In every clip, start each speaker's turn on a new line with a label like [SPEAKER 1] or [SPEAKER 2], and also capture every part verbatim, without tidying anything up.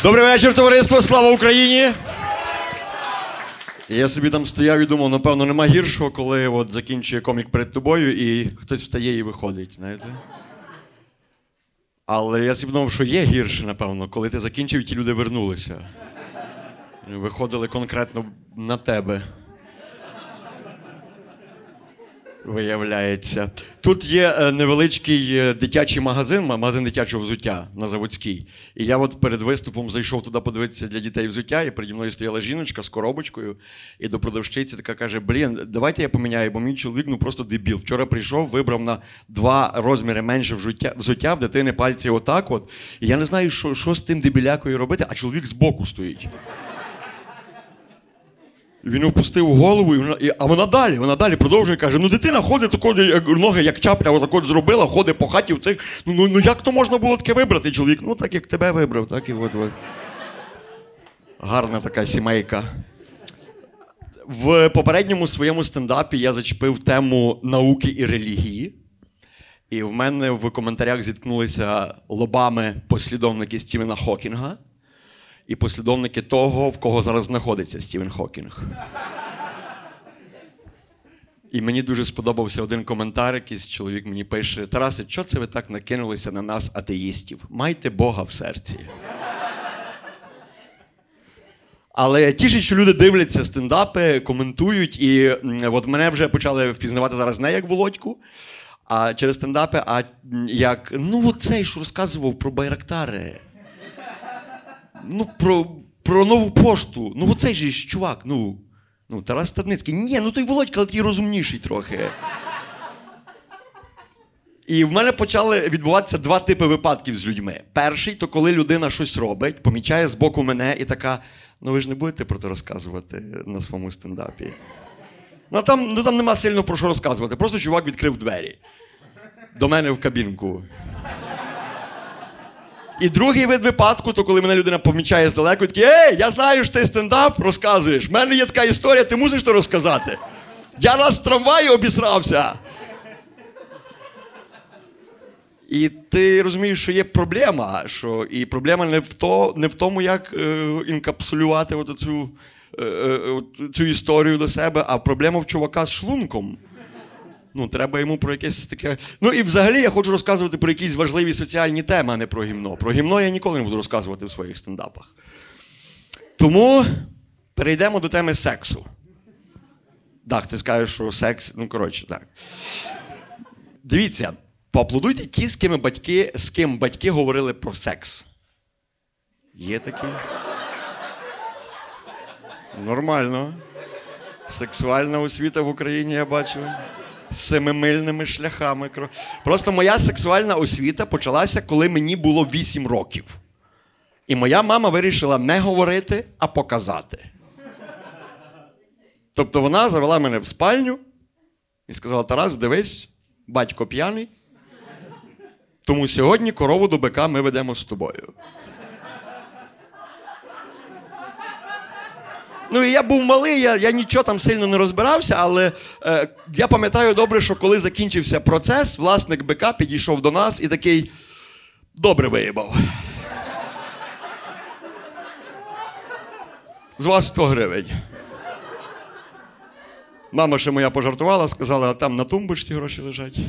[SPEAKER 1] Добрий вечір, товариство, слава Україні! Я собі там стояв і думав, напевно, нема гіршого, коли от закінчує комік перед тобою і хтось встає і виходить, знаєте? Але я собі думав, що є гірше, напевно, коли ти закінчив і ті люди вернулися. Виходили конкретно на тебе. Виявляється. Тут є невеличкий дитячий магазин, магазин дитячого взуття на Заводській. І я от перед виступом зайшов туди подивитися для дітей взуття, і переді мною стояла жіночка з коробочкою, і до продавщиці така каже, блін, давайте я поміняю, бо мій чоловік ну просто дебіл. Вчора прийшов, вибрав на два розміри менше взуття, взуття в дитини пальці отак от. І я не знаю, що, що з тим дебілякою робити, а чоловік збоку стоїть. Він опустив голову, і вона, і, а вона далі, вона далі продовжує, каже, ну дитина ходить, тако, як, ноги як чапля, отак от зробила, ходить по хаті в цих, ну, ну, ну як то можна було таке вибрати, чоловік? Ну так як тебе вибрав, так і от. от. Гарна така сімейка. В попередньому своєму стендапі я зачепив тему науки і релігії. І в мене в коментарях зіткнулися лобами послідовники Стівена Хокінга і послідовники того, в кого зараз знаходиться Стівен Хокінг. І мені дуже сподобався один коментар, якийсь чоловік мені пише, Тарасе, чого це ви так накинулися на нас, атеїстів? Майте Бога в серці. Але тішить, що люди дивляться стендапи, коментують, і от мене вже почали впізнавати зараз не як Володьку, а через стендапи, а як, ну оцей, що розказував про Байрактари. Ну, про, про нову пошту. Ну, оцей же ж чувак, ну, ну, Тарас Стадницький. Ні, ну той Володька, але такий розумніший трохи. І в мене почали відбуватися два типи випадків з людьми. Перший, то коли людина щось робить, помічає збоку мене і така, ну ви ж не будете про це розказувати на своєму стендапі. Ну там, ну, там нема сильно про що розказувати. Просто чувак відкрив двері. До мене в кабінку. І другий вид випадку, то коли мене людина помічає здалеку, і такий, ей, я знаю, що ти стендап розказуєш. В мене є така історія, ти мусиш то розказати. Я раз в трамваї обісрався. І ти розумієш, що є проблема, що і проблема не в, то, не в тому, як е, інкапсулювати от цю, е, е, цю історію до себе, а проблема в чувака з шлунком. Ну, треба йому про якесь таке... Ну, і взагалі я хочу розказувати про якісь важливі соціальні теми, а не про гімно. Про гімно я ніколи не буду розказувати в своїх стендапах. Тому перейдемо до теми сексу. Так, ти скажеш, що секс... Ну, коротше, так. Дивіться, поаплодуйте ті, з ким батьки, з ким батьки говорили про секс. Є такі? Нормально. Сексуальна освіта в Україні, я бачу. З семимильними шляхами. Просто моя сексуальна освіта почалася, коли мені було вісім років. І моя мама вирішила не говорити, а показати. Тобто вона завела мене в спальню і сказала, Тарас, дивись, батько п'яний, тому сьогодні корову до бика ми ведемо з тобою. Ну, і я був малий, я, я нічого там сильно не розбирався, але е, я пам'ятаю добре, що коли закінчився процес, власник бика підійшов до нас і такий, добре виїбав. З вас сто гривень. Мама ще моя пожартувала, сказала, а там на тумбочці гроші лежать.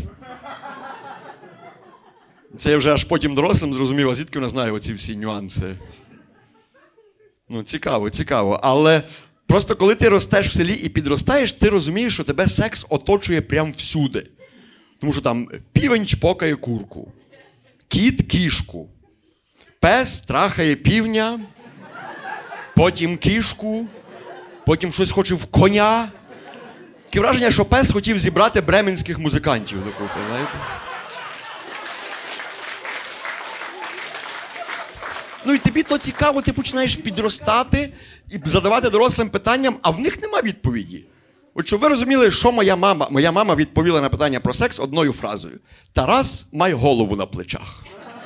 [SPEAKER 1] Це я вже аж потім дорослим зрозумів, а звідки вона знає оці всі нюанси. Ну, цікаво, цікаво. Але просто коли ти ростеш в селі і підростаєш, ти розумієш, що тебе секс оточує прям всюди. Тому що там півень чпокає курку, кіт – кішку, пес трахає півня, потім кішку, потім щось хоче в коня. Таке враження, що пес хотів зібрати бременських музикантів докупи, знаєте? Ну і тобі то цікаво, ти починаєш підростати і задавати дорослим питанням, а в них нема відповіді. От щоб ви розуміли, що моя мама, моя мама відповіла на питання про секс одною фразою. Тарас, май голову на плечах.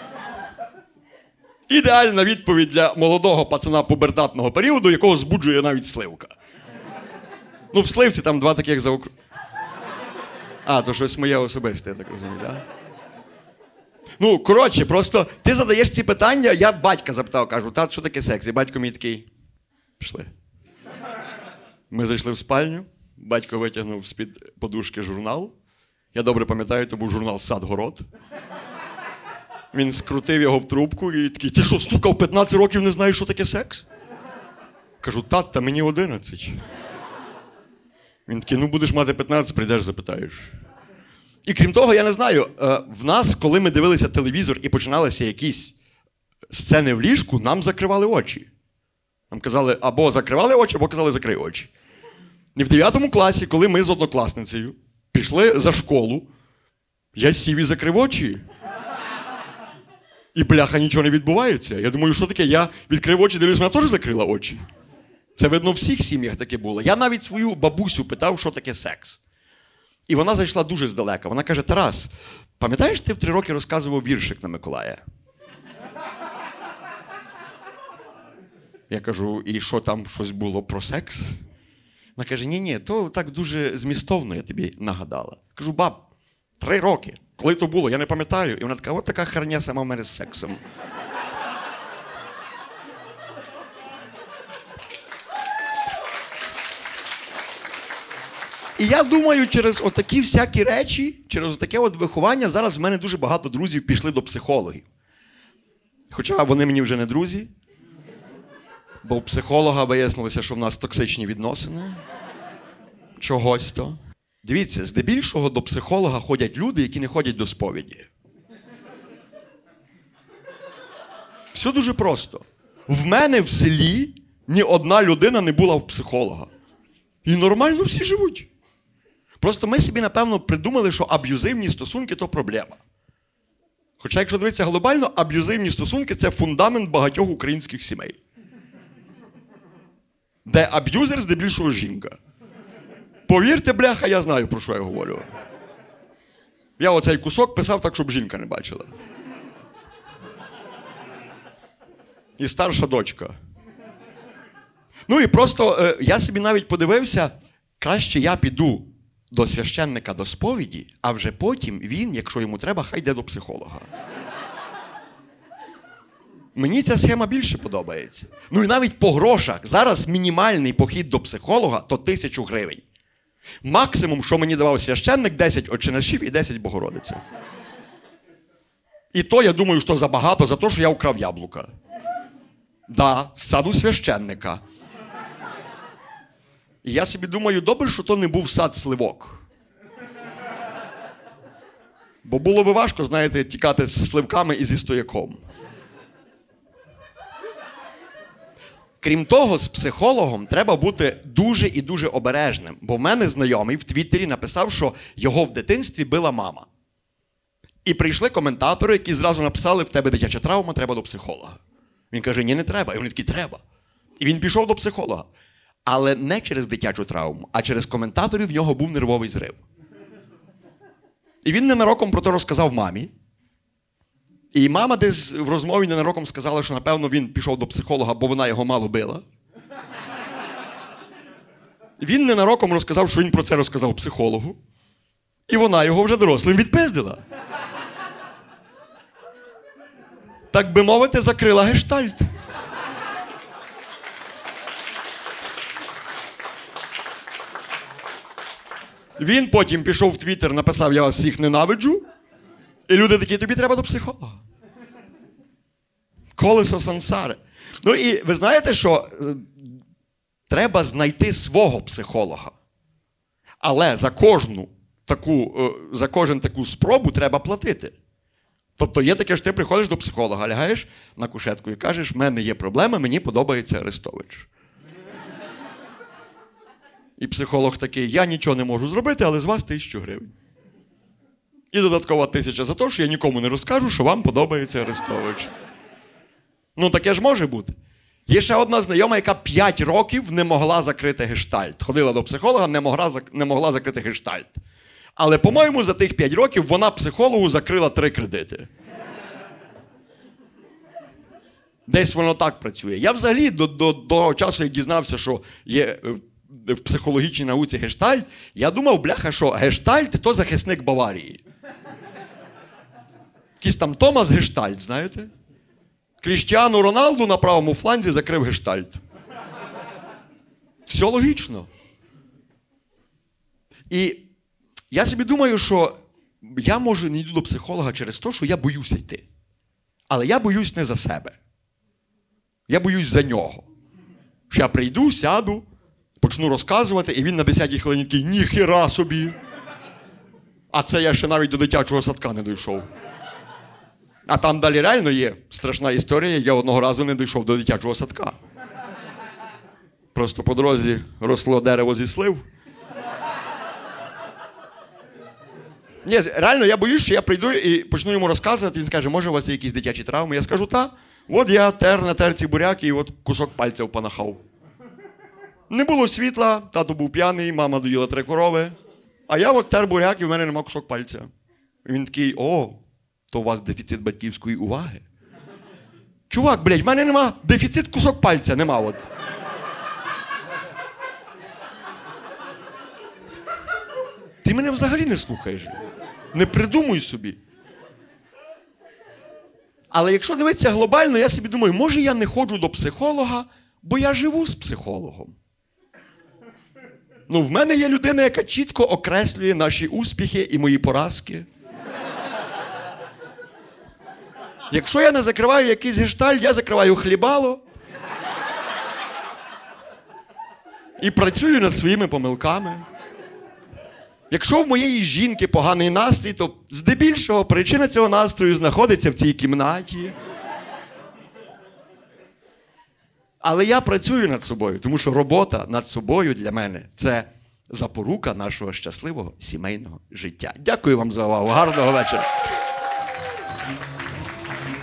[SPEAKER 1] Ідеальна відповідь для молодого пацана пубертатного періоду, якого збуджує навіть сливка. Ну в сливці там два таких заокру... А, то щось моє особисте, я так розумію, так? Да? Ну, коротше, просто ти задаєш ці питання, я батька запитав, кажу, тат, що таке секс? І батько мій такий, пішли. Ми зайшли в спальню, батько витягнув з-під подушки журнал. Я добре пам'ятаю, то був журнал «Сад-город». Він скрутив його в трубку і такий, ти що, стукав п'ятнадцять років, не знаєш, що таке секс? Кажу, тат, та мені одинадцять. Він такий, ну будеш мати п'ятнадцять, прийдеш, запитаєш. І крім того, я не знаю, в нас, коли ми дивилися телевізор і починалися якісь сцени в ліжку, нам закривали очі. Нам казали, або закривали очі, або казали, закрий очі. І в дев'ятому класі, коли ми з однокласницею пішли за школу, я сів і закрив очі. І, бляха, нічого не відбувається. Я думаю, що таке? Я відкрив очі, дивлюсь, вона теж закрила очі. Це, видно, в всіх сім'ях таке було. Я навіть свою бабусю питав, що таке секс. І вона зайшла дуже здалека. Вона каже, Тарас, пам'ятаєш, ти в три роки розказував віршик на Миколая? Я кажу, і що там щось було про секс? Вона каже, ні-ні, то так дуже змістовно я тобі нагадала. Кажу, баб, три роки. Коли то було, я не пам'ятаю. І вона така, от така херня сама в мене з сексом. І я думаю, через отакі всякі речі, через таке от виховання, зараз в мене дуже багато друзів пішли до психологів. Хоча вони мені вже не друзі, бо у психолога вияснилося, що в нас токсичні відносини. Чогось то. Дивіться, здебільшого до психолога ходять люди, які не ходять до сповіді. Все дуже просто. В мене в селі ні одна людина не була в психолога. І нормально всі живуть. Просто ми собі, напевно, придумали, що аб'юзивні стосунки – то проблема. Хоча, якщо дивитися глобально, аб'юзивні стосунки – це фундамент багатьох українських сімей. Де аб'юзер здебільшого жінка. Повірте, бляха, я знаю, про що я говорю. Я оцей кусок писав так, щоб жінка не бачила. І старша дочка. Ну і просто е, я собі навіть подивився, краще я піду до священника до сповіді, а вже потім він, якщо йому треба, хай йде до психолога. Мені ця схема більше подобається. Ну і навіть по грошах. Зараз мінімальний похід до психолога – то тисячу гривень. Максимум, що мені давав священник, десять отче-нашів і десять Богородиця. І то, я думаю, що забагато за те, що я украв яблука. Да, з саду священника. І я собі думаю, добре, що то не був сад сливок. Бо було би важко, знаєте, тікати з сливками і зі стояком. Крім того, з психологом треба бути дуже і дуже обережним. Бо в мене знайомий в Твіттері написав, що його в дитинстві била мама. І прийшли коментатори, які зразу написали, в тебе дитяча травма, треба до психолога. Він каже, ні, не треба. І вони такі, треба. І він пішов до психолога. Але не через дитячу травму, а через коментаторів в нього був нервовий зрив. І він ненароком про це розказав мамі. І мама десь в розмові ненароком сказала, що, напевно, він пішов до психолога, бо вона його мало била. Він ненароком розказав, що він про це розказав психологу. І вона його вже дорослим відпиздила. Так би мовити, закрила гештальт. Він потім пішов в Твіттер, написав, я вас всіх ненавиджу. І люди такі, тобі треба до психолога. Колесо сансари. Ну і ви знаєте, що треба знайти свого психолога. Але за кожну таку, за кожен таку спробу треба платити. Тобто є таке, що ти приходиш до психолога, лягаєш на кушетку і кажеш, в мене є проблема, мені подобається Арестович. І психолог такий, я нічого не можу зробити, але з вас тисячу гривень. І додаткова тисяча за те, що я нікому не розкажу, що вам подобається Арестович. Ну, таке ж може бути. Є ще одна знайома, яка п'ять років не могла закрити гештальт. Ходила до психолога, не могла, не могла закрити гештальт. Але, по-моєму, за тих п'ять років вона психологу закрила три кредити. Десь воно так працює. Я взагалі до, до, до часу, як дізнався, що є в психологічній науці гештальт, я думав, бляха, що гештальт – то захисник Баварії. Якийсь там Томас Гештальт, знаєте? Кріштіану Роналду на правому фланзі закрив Гештальт. Все логічно. І я собі думаю, що я, може, не йду до психолога через те, що я боюся йти. Але я боюсь не за себе. Я боюсь за нього. Що я прийду, сяду, почну розказувати, і він на десятій хвилині такий, ніхіра собі. А це я ще навіть до дитячого садка не дійшов. А там далі реально є страшна історія, я одного разу не дійшов до дитячого садка. Просто по дорозі росло дерево зі слив. Ні, реально, я боюсь, що я прийду і почну йому розказувати, він скаже, може у вас є якісь дитячі травми? Я скажу, та, от я тер на терці буряк і от кусок пальця впанахав. Не було світла, тато був п'яний, мама доїла три корови. А я от тер буряк і в мене нема кусок пальця. І він такий, о, то у вас дефіцит батьківської уваги. Чувак, блядь, в мене нема дефіцит кусок пальця, нема от. Ти мене взагалі не слухаєш. Не придумуй собі. Але якщо дивитися глобально, я собі думаю, може я не ходжу до психолога, бо я живу з психологом. Ну, в мене є людина, яка чітко окреслює наші успіхи і мої поразки. Якщо я не закриваю якийсь гештальт, я закриваю хлібало. І працюю над своїми помилками. Якщо в моєї жінки поганий настрій, то здебільшого причина цього настрою знаходиться в цій кімнаті. Але я працюю над собою, тому що робота над собою для мене – це запорука нашого щасливого сімейного життя. Дякую вам за увагу. Гарного вечора.